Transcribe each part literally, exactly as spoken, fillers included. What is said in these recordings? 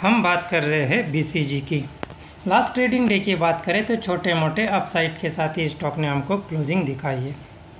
हम बात कर रहे हैं बीसीजी की। लास्ट ट्रेडिंग डे की बात करें तो छोटे मोटे अपसाइड के साथ ही स्टॉक ने हमको क्लोजिंग दिखाई है।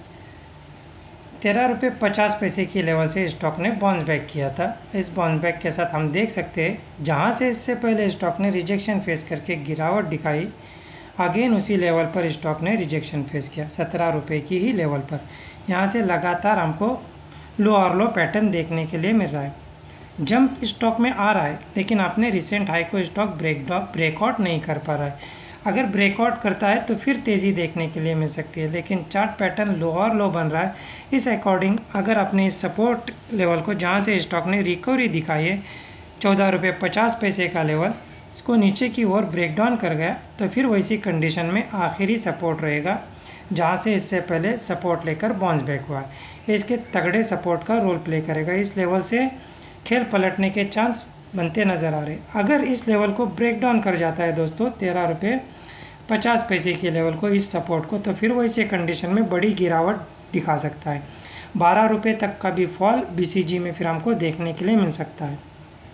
तेरह रुपये पचास पैसे की लेवल से स्टॉक ने बाउंस बैक किया था। इस बाउंस बैक के साथ हम देख सकते हैं जहां से इससे पहले स्टॉक ने रिजेक्शन फेस करके गिरावट दिखाई, अगेन उसी लेवल पर स्टॉक ने रिजेक्शन फेस किया सत्रह रुपये की ही लेवल पर। यहां से लगातार हमको लो और लो पैटर्न देखने के लिए मिल रहा है। जंप स्टॉक में आ रहा है लेकिन आपने रिसेंट हाई को स्टॉक ब्रेक ब्रेकआउट नहीं कर पा रहा है। अगर ब्रेकआउट करता है तो फिर तेज़ी देखने के लिए मिल सकती है, लेकिन चार्ट पैटर्न लो और लो बन रहा है। इस अकॉर्डिंग अगर अपने इस सपोर्ट लेवल को जहां से स्टॉक ने रिकवरी दिखाई है चौदह रुपये पचास पैसे का लेवल, इसको नीचे की ओर ब्रेक डाउन कर गया तो फिर वैसी कंडीशन में आखिरी सपोर्ट रहेगा जहां से इससे पहले सपोर्ट लेकर बाउंस बैक हुआ है। इसके तगड़े सपोर्ट का रोल प्ले करेगा। इस लेवल से खेल पलटने के चांस बनते नज़र आ रहे। अगर इस लेवल को ब्रेक डाउन कर जाता है दोस्तों तेरह रुपये पचास पैसे के लेवल को, इस सपोर्ट को, तो फिर वैसे कंडीशन में बड़ी गिरावट दिखा सकता है। बारह रुपये तक का भी फॉल बीसीजी में फिर हमको देखने के लिए मिल सकता है।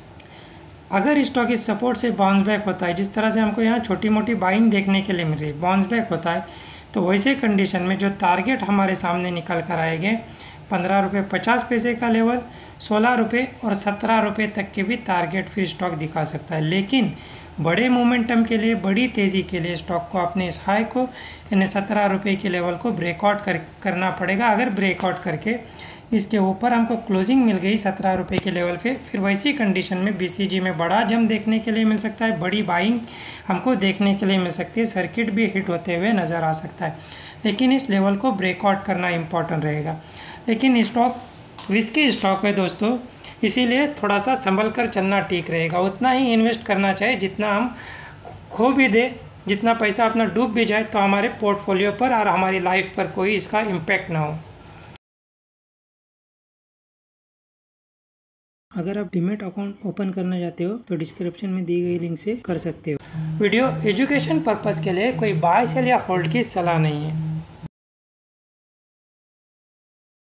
अगर स्टॉक इस सपोर्ट से बाउंस बैक होता है, जिस तरह से हमको यहाँ छोटी मोटी बाइंग देखने के लिए मिल रही है, बाउंस बैक होता है तो वैसे कंडीशन में जो टारगेट हमारे सामने निकल कर आएंगे पंद्रह रुपये पचास पैसे का लेवल, सोलह रुपये और सत्रह रुपये तक के भी टारगेट फिर स्टॉक दिखा सकता है। लेकिन बड़े मोमेंटम के लिए, बड़ी तेज़ी के लिए स्टॉक को अपने इस हाई को यानी सत्रह रुपये के लेवल को ब्रेकआउट कर करना पड़ेगा। अगर ब्रेकआउट करके इसके ऊपर हमको क्लोजिंग मिल गई सत्रह रुपये के लेवल पे, फिर वैसी कंडीशन में बीसीजी में बड़ा जम देखने के लिए मिल सकता है, बड़ी बाइंग हमको देखने के लिए मिल सकती है, सर्किट भी हिट होते हुए नज़र आ सकता है। लेकिन इस लेवल को ब्रेकआउट करना इम्पॉर्टेंट रहेगा। लेकिन स्टॉक रिस्की स्टॉक है दोस्तों, इसीलिए थोड़ा सा संभल कर चलना ठीक रहेगा। उतना ही इन्वेस्ट करना चाहिए जितना हम खो भी दे, जितना पैसा अपना डूब भी जाए तो हमारे पोर्टफोलियो पर और हमारी लाइफ पर कोई इसका इम्पैक्ट ना हो। अगर आप डीमैट अकाउंट ओपन करना चाहते हो तो डिस्क्रिप्शन में दी गई लिंक से कर सकते हो। वीडियो एजुकेशन पर्पज़ के लिए कोई बाय सेल या होल्ड की सलाह नहीं है।